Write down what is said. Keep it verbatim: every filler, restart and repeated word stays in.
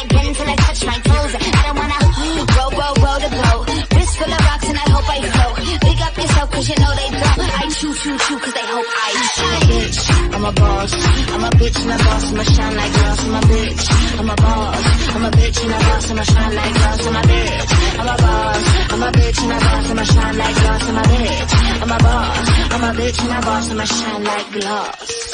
again till I touch my toes. I don't wanna roll, roll, roll the boat. Wrist full of rocks and I hope I float. Big up yourself cause you know they don't. I chew, chew, chew cause they hope I shine. Bitch, I'm a boss. I'm a bitch and a boss. I'ma shine like glass. I'm a bitch. I'm a boss. I'm a bitch and a boss. I'ma shine like glass. I'm a bitch. I'm a boss. I'm a bitch and a boss. I'ma shine like glass. I'm a bitch. I'm a boss. I'm a bitch and a boss. I'ma shine like glass.